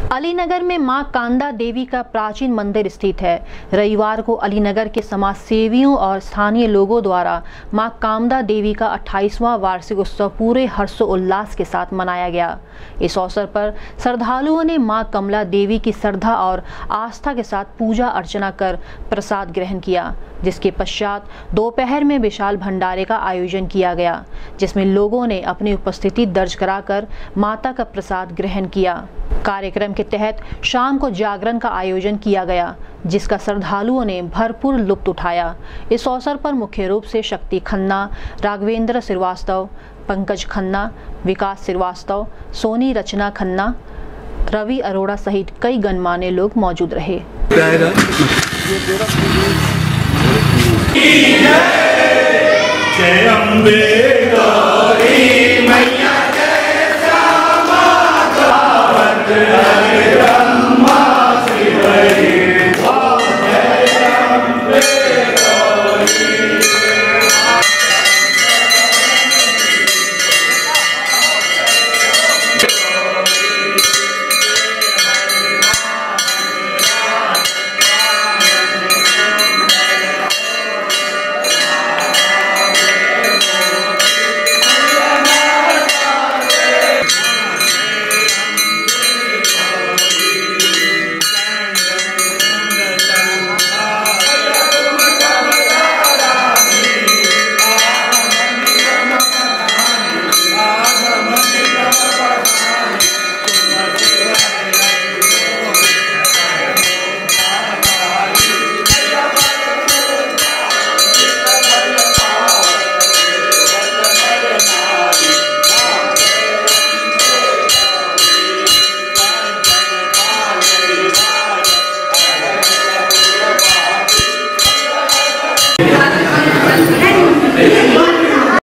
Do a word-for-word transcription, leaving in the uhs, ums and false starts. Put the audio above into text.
अलीनगर में मां कांदा देवी का प्राचीन मंदिर स्थित है। रविवार को अलीनगर के समाज सेवियों और स्थानीय लोगों द्वारा मां कांदा देवी का अट्ठाईसवां वार्षिक उत्सव पूरे हर्षोल्लास के साथ मनाया गया। इस अवसर पर श्रद्धालुओं ने मां कमला देवी की श्रद्धा और आस्था के साथ पूजा अर्चना कर प्रसाद ग्रहण किया, जिसके पश्चात दोपहर में विशाल भंडारे का आयोजन किया गया, जिसमें लोगों ने अपनी उपस्थिति दर्ज कराकर माता का प्रसाद ग्रहण किया। कार्यक्रम के तहत शाम को जागरण का आयोजन किया गया, जिसका श्रद्धालुओं ने भरपूर लुत्फ उठाया। इस अवसर पर मुख्य रूप से शक्ति खन्ना, राघवेंद्र श्रीवास्तव, पंकज खन्ना, विकास श्रीवास्तव, सोनी रचना खन्ना, रवि अरोड़ा सहित कई गणमान्य लोग मौजूद रहे। जय अम्बे गौरी मैया।